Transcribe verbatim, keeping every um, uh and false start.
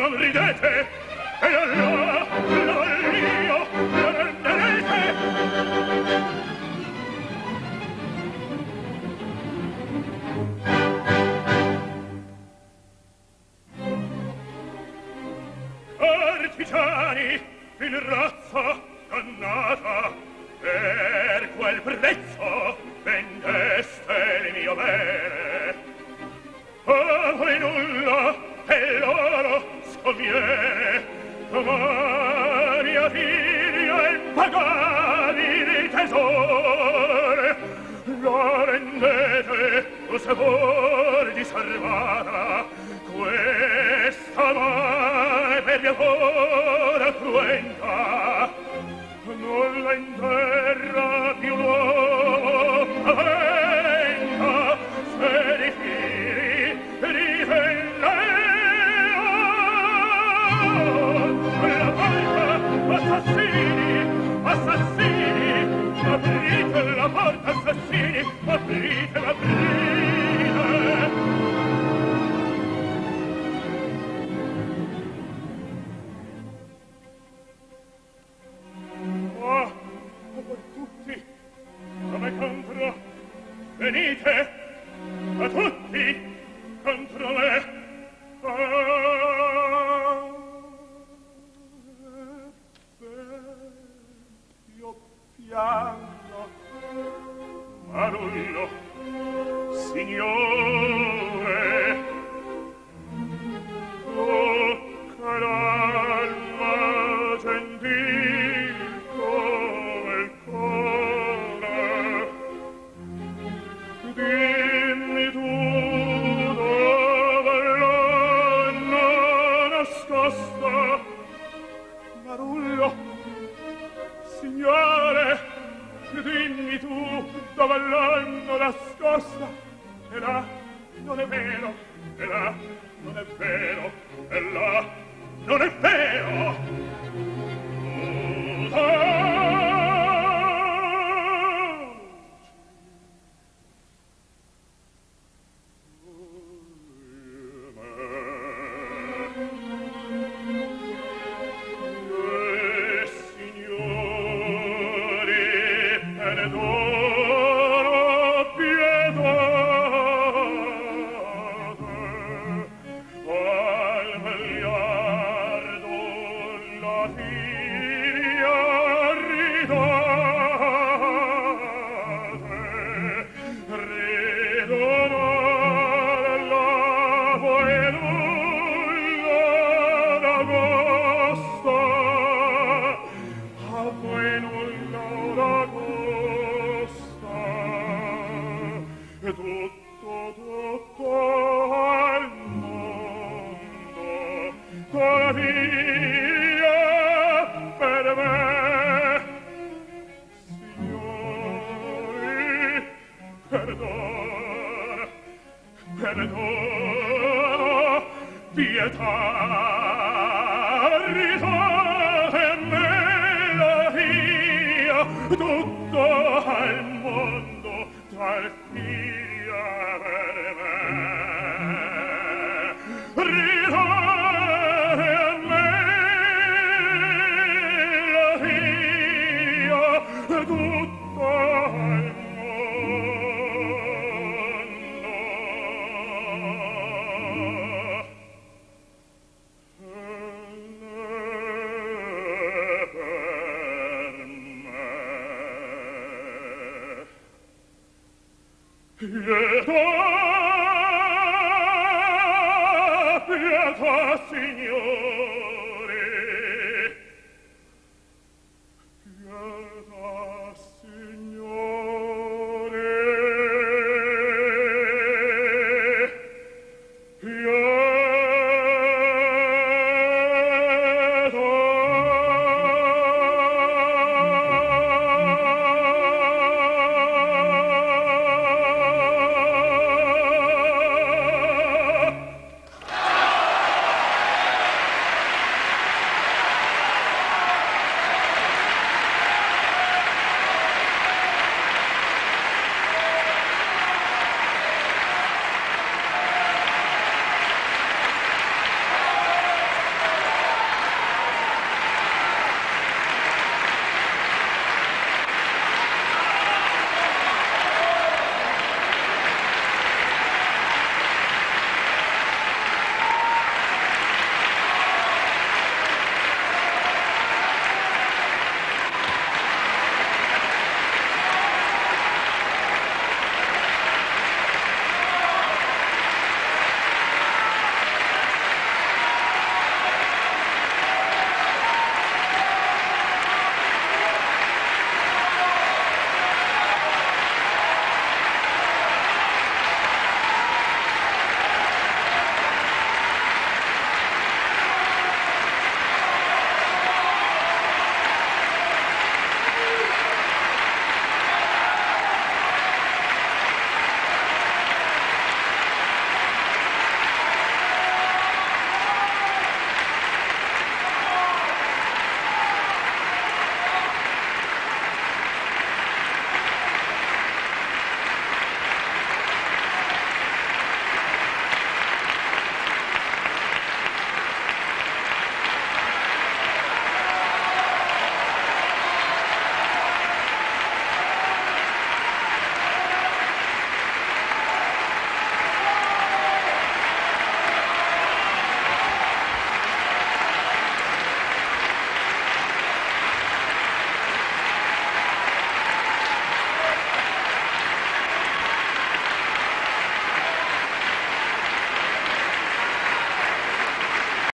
non ridete, e allora l'allio lo renderete. Artigiani, in razza dannata, per quel prezzo vendeste il mio bene. A voi nulla e loro sconviene, ma mia figlia è impagabile tesore. La rendete o se vuol di salvata, questa mai per mia ora cruenta, non la interra più l'uomo aventa, se di fili difende. La porta, assassini, assassini, aprite la porta, assassini, aprite, aprite. Oh, voi tutti, a me contro, venite, a tutti, contro me. Ah, io piango, Marullo, signore, oh, calma gentil come il cuore, dimmi tu dove l'hanno nascosta, Marullo, signore, dimmi tu dove l'hanno nascosta, e là non è vero, e là non è vero, e là non è vero. Oh, perdono, pietà, risorte e melodia, tutto al mondo dal figlio